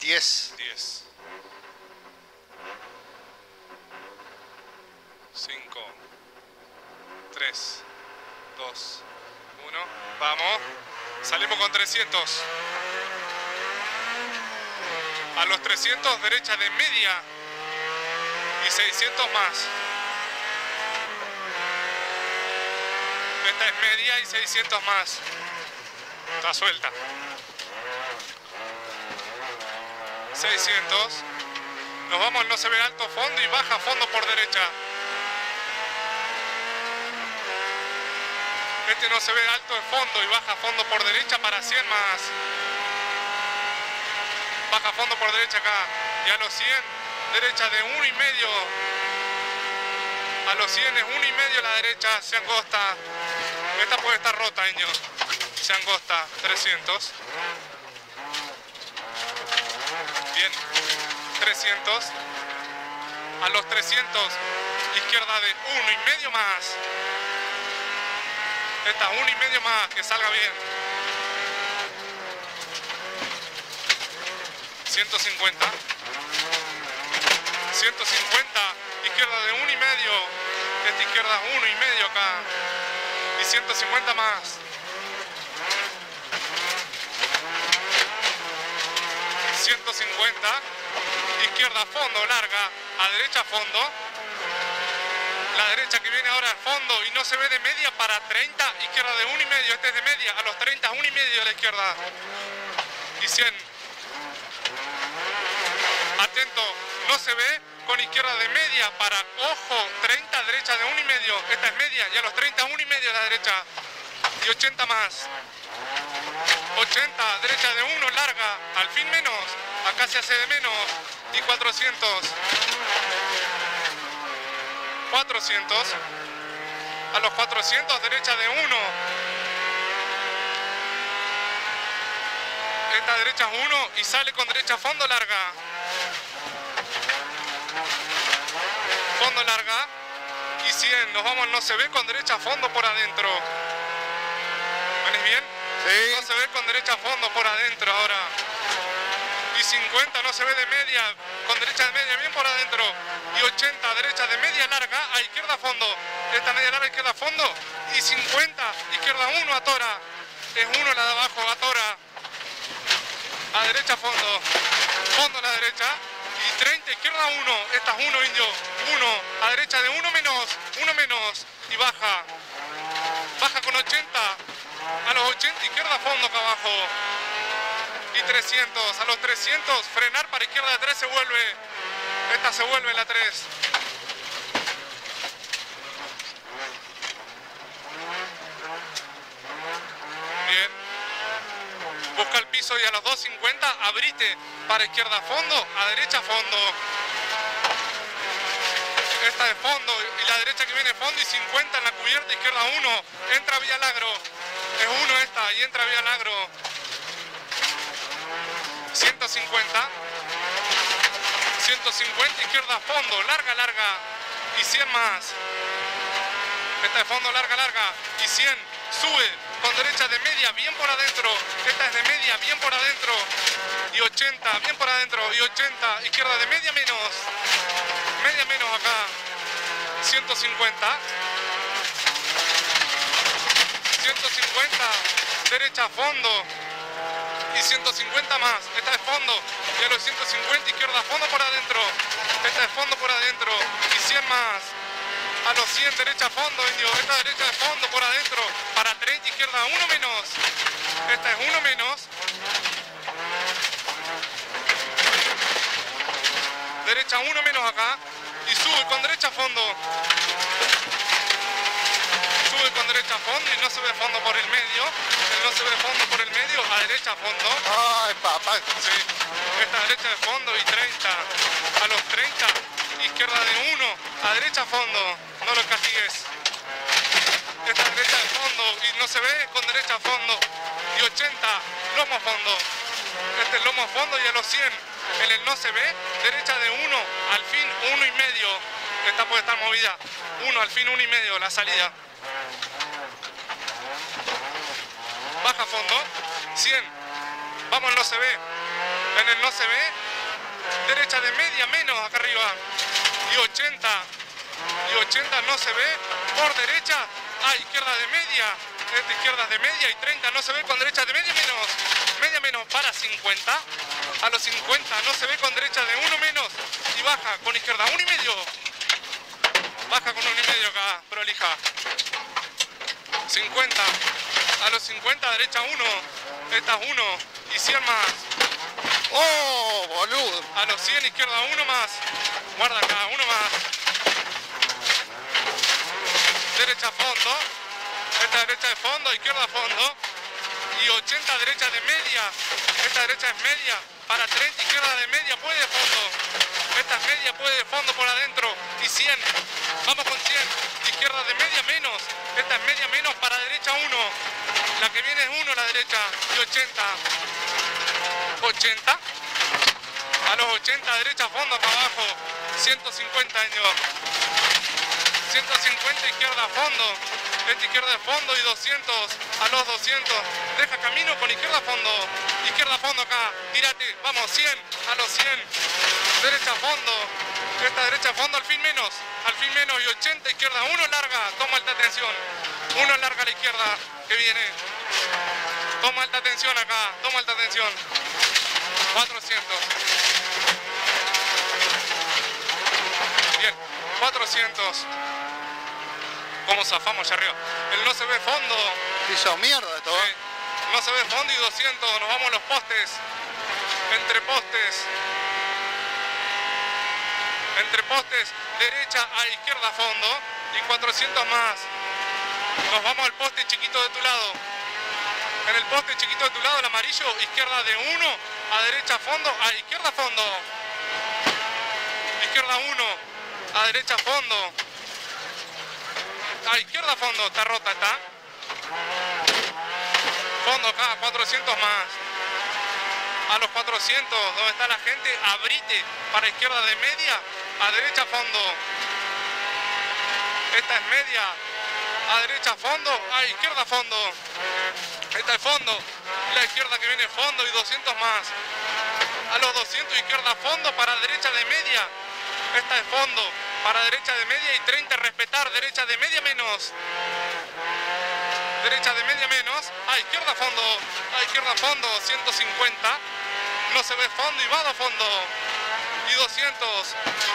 10. 10. 5, 3, 2, 1. Vamos. Salimos con 300. A los 300, derecha de media. Y 600 más. Esta es media y 600 más. Está suelta. 600. Nos vamos, no se ve alto fondo y baja fondo por derecha. Este no se ve alto de fondo y baja fondo por derecha para 100 más. Baja fondo por derecha acá. Y a los 100, derecha de 1,5. A los 100 es 1,5 la derecha, se angosta. Esta puede estar rota, Indio. Se angosta, 300. Bien, 300. A los 300, izquierda de 1,5 más. Esta 1,5 más, que salga bien. 150. 150, izquierda de 1,5. Esta izquierda 1,5 acá. Y 150 más. 150. Izquierda fondo, larga. A derecha fondo. La derecha que viene ahora al fondo y no se ve de media para 30. Izquierda de 1,5. Este es de media. A los 30, 1,5 a la izquierda. Y 100. Atento. No se ve. Con izquierda de media para, ojo, 30, derecha de 1,5. Esta es media. Y a los 30, 1,5 la derecha. Y 80 más. 80, derecha de 1, larga. Al fin menos. Acá se hace de menos. Y 400. 400. A los 400, derecha de 1. Esta derecha es 1 y sale con derecha fondo larga. Fondo larga. Y 100. Nos vamos, no se ve con derecha fondo por adentro. ¿Venís bien? Sí. No se ve con derecha fondo por adentro ahora. Y 50 no se ve de media, con derecha de media bien por adentro. Y 80, derecha de media larga, a izquierda fondo. Esta media larga, izquierda fondo. Y 50, izquierda 1, atora. Es 1 la de abajo, atora. A derecha fondo. Fondo a la derecha. Y 30, izquierda 1. Esta es 1, Indio. 1. A derecha de 1 menos. 1 menos. Y baja. Baja con 80. A los 80, izquierda fondo acá abajo. Y 300. A los 300, frenar para izquierda de 3 se vuelve. Esta se vuelve la 3. Bien. Busca el piso y a los 250 abrite para izquierda fondo, a derecha fondo. Esta de fondo y la derecha que viene fondo y 50 en la cubierta, izquierda 1. Entra vía Lagro. Es 1 esta y entra vía Lagro. 150. 150, izquierda fondo, larga, larga. Y 100 más. Esta de fondo, larga, larga. Y 100. Sube con derecha de media, bien por adentro. Esta es de media, bien por adentro. Y 80, bien por adentro. Y 80, izquierda de media menos. Media menos acá. 150. 150, derecha a fondo. Y 150 más. Esta es fondo. Y a los 150, izquierda a fondo por adentro. Esta es fondo por adentro. Y 100 más. A los 100, derecha a fondo, Indio. Esta derecha de fondo por adentro. Para 30, izquierda 1 menos. Esta es 1 menos. Derecha 1 menos acá. Y sube con derecha a fondo. Sube con derecha a fondo y no se ve fondo por el medio. No se ve fondo por el medio. A derecha a fondo. Ay, papá. Sí. Esta derecha de fondo y 30. A los 30. Izquierda de 1. A derecha a fondo. No lo castigues. Esta derecha de fondo y no se ve con derecha a fondo. Y 80. Lomo a fondo. Este es lomo a fondo y a los 100. En el no se ve. Derecha de 1. Al fin 1,5. Esta puede estar movida. 1 al fin 1,5 la salida. Baja fondo. 100. Vamos, no se ve. En el no se ve. Derecha de media menos acá arriba. Y 80. Y 80 no se ve. Por derecha. Izquierda de media. Esta izquierda es de media y 30 no se ve con derecha de media menos. Media menos para 50. A los 50 no se ve con derecha de 1 menos. Y baja con izquierda 1 y medio. Baja con 1 y medio acá, prolija. 50. A los 50 derecha 1. Esta es 1. Y 100 más. ¡Oh, boludo! A los 100 izquierda 1 más. Guarda acá, 1 más. Derecha fondo. Esta derecha de fondo, izquierda fondo. Y 80 derecha de media. Esta derecha es media. Para 30 izquierda de media puede de fondo. Esta es media puede de fondo por adentro. Y 100. Vamos con 100. Izquierda de media menos. Esta es media menos para derecha 1. La que viene es 1 la derecha. Y 80. 80. A los 80 derecha fondo acá abajo. 150 años. 150 izquierda fondo. Esta izquierda de fondo y 200 a los 200. Deja camino con izquierda fondo. Izquierda fondo acá. Tírate. Vamos, 100 a los 100. Derecha fondo. Esta derecha fondo al fin menos. Al fin menos y 80 izquierda. 1 larga. Toma alta tensión. 1 larga a la izquierda que viene. Toma alta tensión acá. Toma alta tensión. 400. Bien. 400. ¿Cómo zafamos allá arriba? El no se ve fondo. Hizo mierda esto, Sí. No se ve fondo y 200. Nos vamos a los postes. Entre postes. Entre postes. Derecha a izquierda fondo. Y 400 más. Nos vamos al poste chiquito de tu lado. En el poste chiquito de tu lado, el amarillo. Izquierda de 1. A derecha fondo. A izquierda fondo. Izquierda 1. A derecha fondo. A izquierda fondo, está rota, está. Fondo acá, 400 más. A los 400, donde está la gente, abrite para izquierda de media, a derecha fondo. Esta es media, a derecha fondo, a izquierda fondo. Esta es fondo, la izquierda que viene fondo y 200 más. A los 200 izquierda fondo para derecha de media. Esta es fondo. Para derecha de media y 30 respetar, derecha de media menos. Derecha de media menos, a izquierda fondo, 150. No se ve fondo y va a fondo. Y 200,